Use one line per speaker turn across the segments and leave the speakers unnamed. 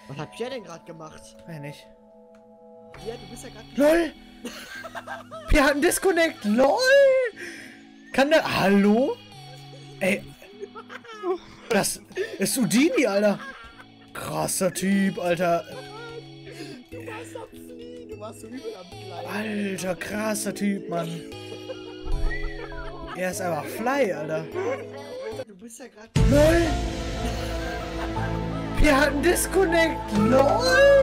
Was hat Pierre denn gerade gemacht?
Weiß nicht.
Ja, du bist ja gerade.
LOL! Wir hatten Disconnect! LOL! Kann der. Hallo? Ey. Das ist Houdini, Alter. Krasser Typ, Alter.
Du warst am Fliegen, du warst so übel am Gleiten.
Alter, krasser Typ, Mann. Er ist einfach Fly, Alter.
Du bist ja gerade.
LOL! Wir hatten Disconnect! LOL!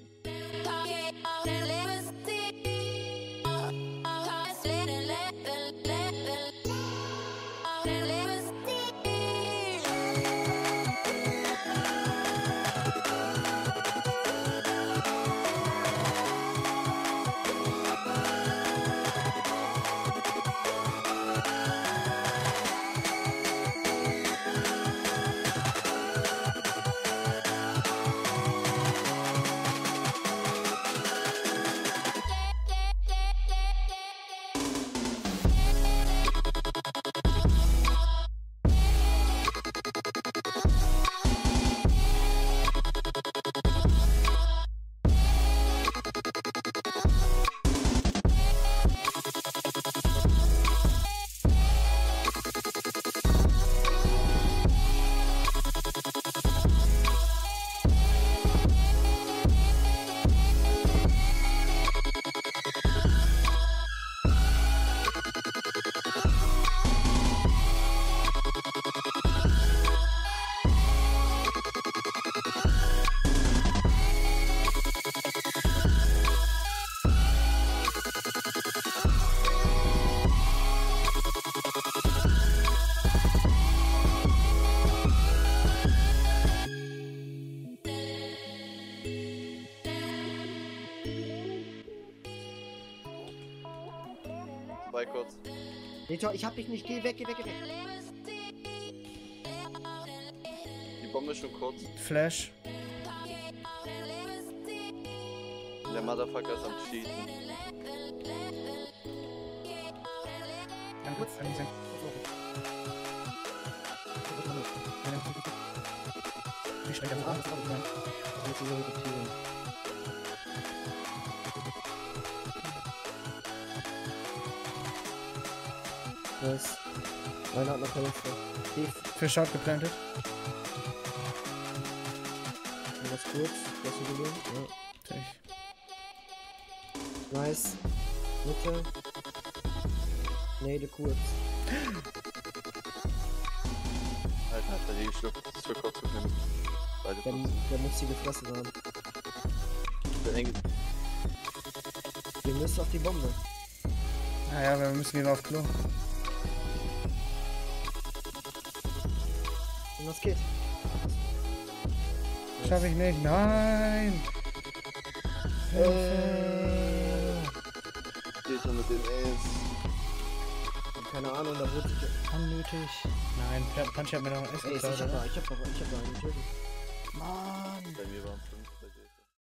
Bei kurz.
Netor, ich hab dich nicht. Geh weg, geh weg, geh weg.
Die Bombe ist schon kurz.
Flash.
Der Motherfucker ist am Cheaten.
Ganz kurz, wie schnell der Arzt
Was? Einer hat noch Hälfte.
Fish out geplantet.
Was kurz? Was du gelungen? Ja.
Natürlich.
Nice. Mitte. Nade kurz.
Alter, hat er die Schluck kurz genommen. Beide kurz.
Der muss die gefressen haben.
Der eng.
Wir müssen auf die Bombe.
Naja, wir müssen wieder auf Klo.
Und was geht?
Schaffe ich nicht. Nein!
Geht schon mit den Ace.
Keine Ahnung, da wurde sich.
Unnötig. Nein, Punchy hat mir noch ein Essen
Ey, ich hab da einen getötet.
Mann!
Bei mir waren es 5.